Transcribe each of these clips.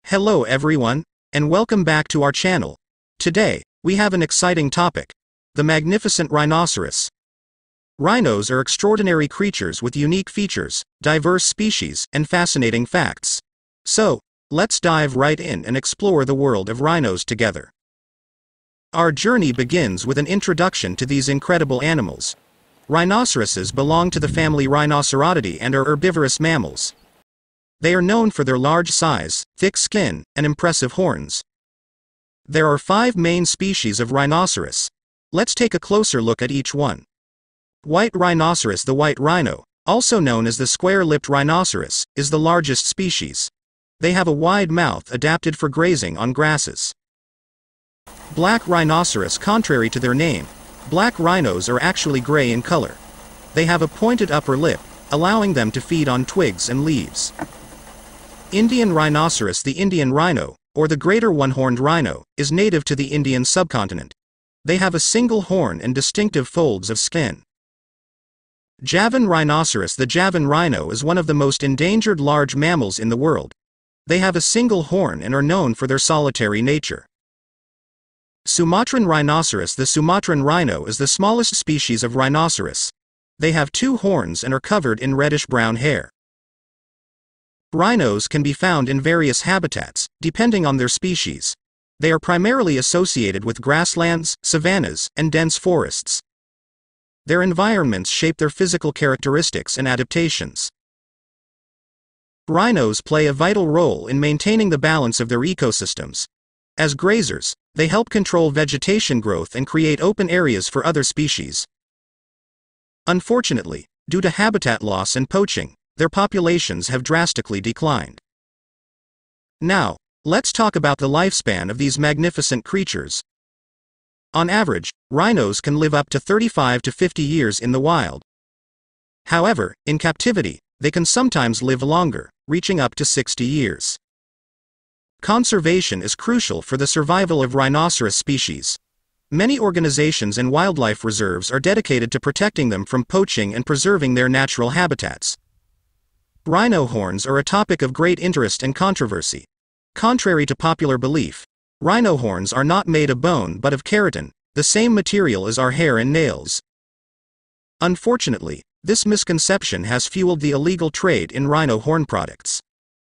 Hello everyone, and welcome back to our channel. Today, we have an exciting topic: the magnificent rhinoceros. Rhinos are extraordinary creatures with unique features, diverse species, and fascinating facts. So, let's dive right in and explore the world of rhinos together. Our journey begins with an introduction to these incredible animals. Rhinoceroses belong to the family Rhinocerotidae and are herbivorous mammals. They are known for their large size, thick skin, and impressive horns. There are 5 main species of rhinoceros. Let's take a closer look at each one. White rhinoceros. The white rhino, also known as the square-lipped rhinoceros, is the largest species. They have a wide mouth adapted for grazing on grasses. Black rhinoceros. Contrary to their name, black rhinos are actually gray in color. They have a pointed upper lip, allowing them to feed on twigs and leaves. Indian rhinoceros. The Indian rhino, or the greater one-horned rhino, is native to the Indian subcontinent. They have a single horn and distinctive folds of skin. Javan rhinoceros. The Javan rhino is one of the most endangered large mammals in the world. They have a single horn and are known for their solitary nature. Sumatran rhinoceros. The Sumatran rhino is the smallest species of rhinoceros. They have 2 horns and are covered in reddish-brown hair. Rhinos can be found in various habitats, depending on their species. They are primarily associated with grasslands, savannas, and dense forests. Their environments shape their physical characteristics and adaptations. Rhinos play a vital role in maintaining the balance of their ecosystems. As grazers, they help control vegetation growth and create open areas for other species. Unfortunately, due to habitat loss and poaching, their populations have drastically declined. Now, let's talk about the lifespan of these magnificent creatures. On average, rhinos can live up to 35 to 50 years in the wild. However, in captivity, they can sometimes live longer, reaching up to 60 years. Conservation is crucial for the survival of rhinoceros species. Many organizations and wildlife reserves are dedicated to protecting them from poaching and preserving their natural habitats. Rhino horns are a topic of great interest and controversy. Contrary to popular belief, rhino horns are not made of bone but of keratin, the same material as our hair and nails. Unfortunately, this misconception has fueled the illegal trade in rhino horn products.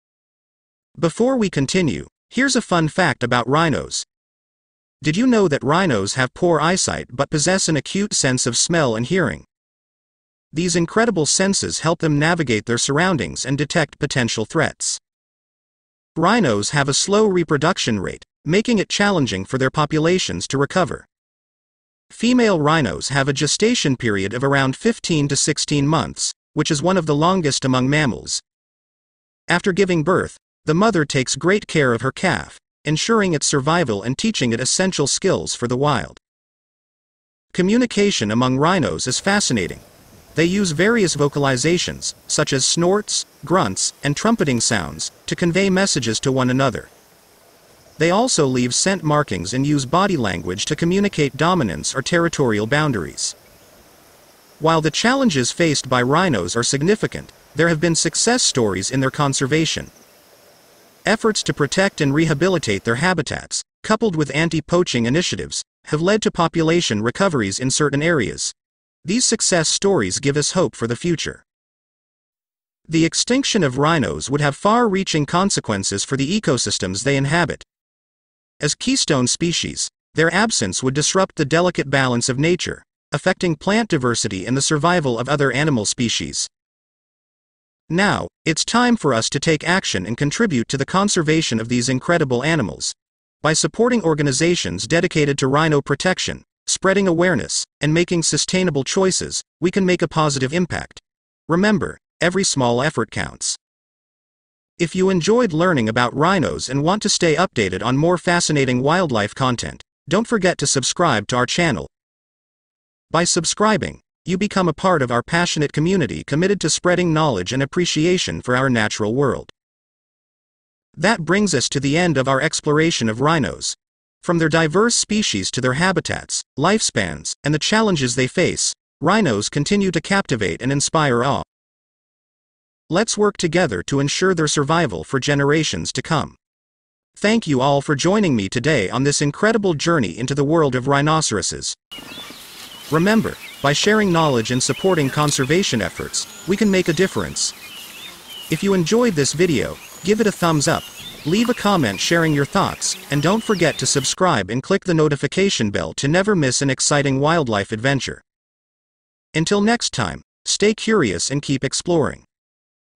Before we continue, here's a fun fact about rhinos. Did you know that rhinos have poor eyesight but possess an acute sense of smell and hearing? These incredible senses help them navigate their surroundings and detect potential threats. Rhinos have a slow reproduction rate, making it challenging for their populations to recover. Female rhinos have a gestation period of around 15 to 16 months, which is one of the longest among mammals. After giving birth, the mother takes great care of her calf, ensuring its survival and teaching it essential skills for the wild. Communication among rhinos is fascinating. They use various vocalizations, such as snorts, grunts, and trumpeting sounds, to convey messages to one another. They also leave scent markings and use body language to communicate dominance or territorial boundaries. While the challenges faced by rhinos are significant, there have been success stories in their conservation. Efforts to protect and rehabilitate their habitats, coupled with anti-poaching initiatives, have led to population recoveries in certain areas. These success stories give us hope for the future. The extinction of rhinos would have far-reaching consequences for the ecosystems they inhabit. As keystone species, their absence would disrupt the delicate balance of nature, affecting plant diversity and the survival of other animal species. Now, it's time for us to take action and contribute to the conservation of these incredible animals. By supporting organizations dedicated to rhino protection, spreading awareness, and making sustainable choices, we can make a positive impact. Remember, every small effort counts. If you enjoyed learning about rhinos and want to stay updated on more fascinating wildlife content, don't forget to subscribe to our channel. By subscribing, you become a part of our passionate community committed to spreading knowledge and appreciation for our natural world. That brings us to the end of our exploration of rhinos. From their diverse species to their habitats, lifespans, and the challenges they face, rhinos continue to captivate and inspire awe. Let's work together to ensure their survival for generations to come. Thank you all for joining me today on this incredible journey into the world of rhinoceroses. Remember, by sharing knowledge and supporting conservation efforts, we can make a difference. If you enjoyed this video, give it a thumbs up, leave a comment sharing your thoughts, and don't forget to subscribe and click the notification bell to never miss an exciting wildlife adventure. Until next time, stay curious and keep exploring.